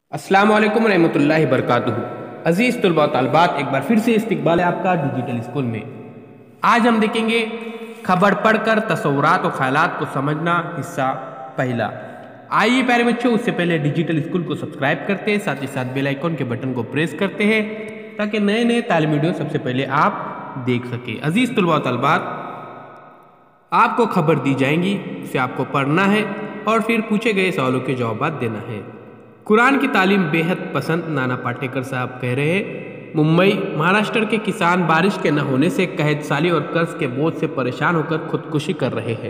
अस्सलाम वालेकुम रहमतुल्लाहि बरकातुहू। अजीज़ तुलबा तालिबात, एक बार फिर से इस्तकबाल है आपका डिजिटल स्कूल में। आज हम देखेंगे खबर पढ़कर तसव्वुरात और ख्यालात को समझना, हिस्सा पहला। आइए प्यारे बच्चों, उससे पहले डिजिटल स्कूल को सब्सक्राइब करते हैं, साथ ही साथ बेल आइकन के बटन को प्रेस करते हैं ताकि नए नए तालीमी वीडियो सबसे पहले आप देख सकें। अजीज़ तुलबा तालिबात, आपको खबर दी जाएंगी, उसे आपको पढ़ना है और फिर पूछे गए सवालों के जवाब देना है। कुरान की तालीम बेहद पसंद, नाना पाटेकर साहब कह रहे हैं। मुंबई, महाराष्ट्र के किसान बारिश के न होने से कहत साली और कर्ज के बोझ से परेशान होकर खुदकुशी कर रहे हैं।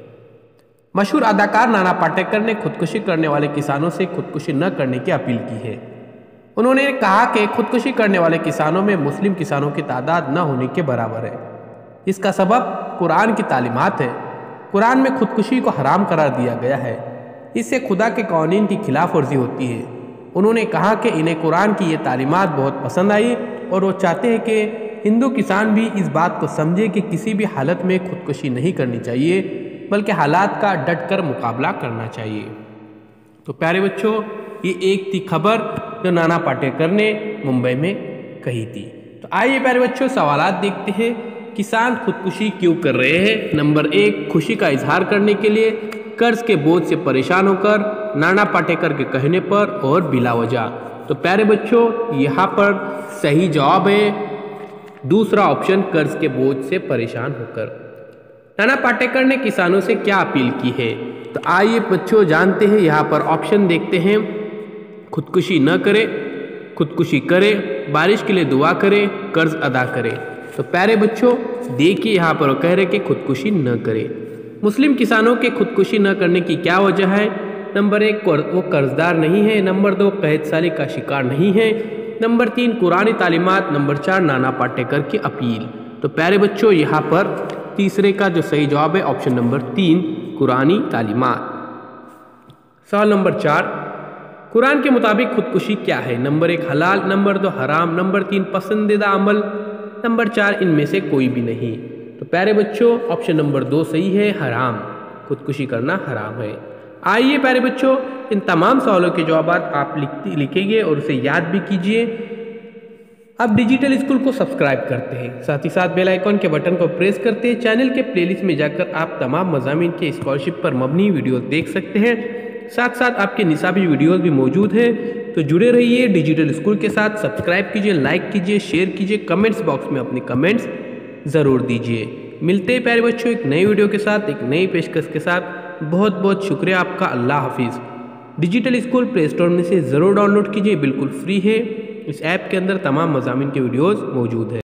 मशहूर अदाकार नाना पाटेकर ने खुदकुशी करने वाले किसानों से खुदकुशी न करने की अपील की है। उन्होंने कहा कि खुदकुशी करने वाले किसानों में मुस्लिम किसानों की तादाद न होने के बराबर है। इसका सबब कुरान की तालीमात है। कुरान में खुदकुशी को हराम करार दिया गया है। इससे खुदा के कानून की खिलाफ वर्जी होती है। उन्होंने कहा कि इन्हें कुरान की ये तालीमात बहुत पसंद आई और वो चाहते हैं कि हिंदू किसान भी इस बात को समझे कि किसी भी हालत में खुदकुशी नहीं करनी चाहिए, बल्कि हालात का डटकर मुकाबला करना चाहिए। तो प्यारे बच्चों, ये एक थी खबर जो नाना पाटेकर ने मुंबई में कही थी। तो आइए प्यारे बच्चों, सवालात देखते हैं। किसान खुदकुशी क्यों कर रहे हैं? नंबर 1, खुशी का इजहार करने के लिए, कर्ज के बोझ से परेशान होकर, नाना पाटेकर के कहने पर और बिला वजह। तो प्यारे बच्चों, यहाँ पर सही जवाब है दूसरा ऑप्शन, कर्ज के बोझ से परेशान होकर। नाना पाटेकर ने किसानों से क्या अपील की है? तो आइए बच्चों जानते हैं। यहाँ पर ऑप्शन देखते हैं। खुदकुशी न करे, खुदकुशी करे, बारिश के लिए दुआ करे, कर्ज अदा करे। तो प्यारे बच्चों देखिए, यहाँ पर वो कह रहे कि खुदकुशी न करे। मुस्लिम किसानों के खुदकुशी न करने की क्या वजह है? नंबर 1, वो कर्जदार नहीं है। नंबर 2, कहत साली का शिकार नहीं है। नंबर 3, कुरानी तालीमात। नंबर 4, नाना पाटेकर की अपील। तो प्यारे बच्चों, यहाँ पर तीसरे का जो सही जवाब है ऑप्शन नंबर 3, कुरानी तालीमात। सवाल नंबर 4, कुरान के मुताबिक खुदकुशी क्या है? नंबर 1, हलाल। नंबर 2, हराम। नंबर 3, पसंदीदा अमल। नंबर 4, इनमें से कोई भी नहीं। तो प्यारे बच्चों, ऑप्शन नंबर 2 सही है, हराम। खुदकुशी करना हराम है। आइए प्यारे बच्चों, इन तमाम सवालों के जवाब आप लिखेंगे और उसे याद भी कीजिए। अब डिजिटल स्कूल को सब्सक्राइब करते हैं, साथ ही साथ बेल आइकन के बटन को प्रेस करते हैं। चैनल के प्लेलिस्ट में जाकर आप तमाम मज़ामीन के स्कॉलरशिप पर मबनी वीडियो देख सकते हैं। साथ साथ आपके निसाबी वीडियोज़ भी मौजूद हैं। तो जुड़े रहिए डिजिटल स्कूल के साथ। सब्सक्राइब कीजिए, लाइक कीजिए, शेयर कीजिए, कमेंट्स बॉक्स में अपने कमेंट्स ज़रूर दीजिए। मिलते हैं प्यारे बच्चों एक नई वीडियो के साथ, एक नई पेशकश के साथ। बहुत बहुत शुक्रिया आपका। अल्लाह हाफिज़। डिजिटल स्कूल प्ले स्टोर में से ज़रूर डाउनलोड कीजिए, बिल्कुल फ्री है। इस ऐप के अंदर तमाम मज़ामीन के वीडियोज़ मौजूद है।